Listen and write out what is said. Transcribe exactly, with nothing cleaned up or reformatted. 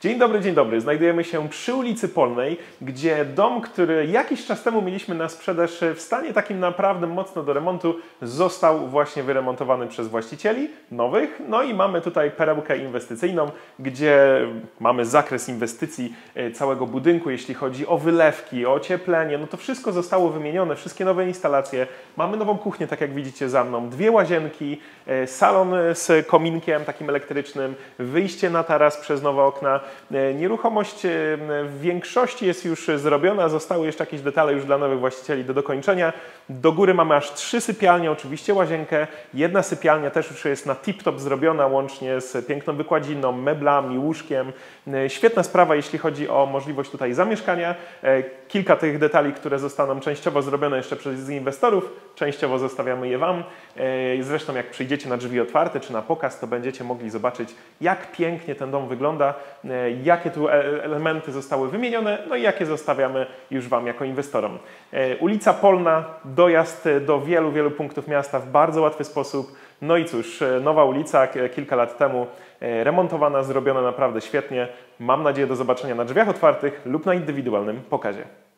Dzień dobry, dzień dobry. Znajdujemy się przy ulicy Polnej, gdzie dom, który jakiś czas temu mieliśmy na sprzedaż w stanie takim naprawdę mocno do remontu, został właśnie wyremontowany przez właścicieli nowych. No i mamy tutaj perełkę inwestycyjną, gdzie mamy zakres inwestycji całego budynku, jeśli chodzi o wylewki, o ocieplenie. No to wszystko zostało wymienione, wszystkie nowe instalacje. Mamy nową kuchnię, tak jak widzicie za mną, dwie łazienki, salon z kominkiem takim elektrycznym, wyjście na taras przez nowe okna. Nieruchomość w większości jest już zrobiona, zostały jeszcze jakieś detale już dla nowych właścicieli do dokończenia. Do góry mamy aż trzy sypialnie, oczywiście łazienkę. Jedna sypialnia też już jest na tip-top zrobiona, łącznie z piękną wykładziną, meblami, łóżkiem. Świetna sprawa, jeśli chodzi o możliwość tutaj zamieszkania. Kilka tych detali, które zostaną częściowo zrobione jeszcze przez inwestorów, częściowo zostawiamy je Wam. Zresztą jak przyjdziecie na drzwi otwarte czy na pokaz, to będziecie mogli zobaczyć, jak pięknie ten dom wygląda, jakie tu elementy zostały wymienione, no i jakie zostawiamy już Wam jako inwestorom. Ulica Polna, dojazd do wielu, wielu punktów miasta w bardzo łatwy sposób. No i cóż, nowa ulica kilka lat temu remontowana, zrobiona naprawdę świetnie. Mam nadzieję do zobaczenia na drzwiach otwartych lub na indywidualnym pokazie.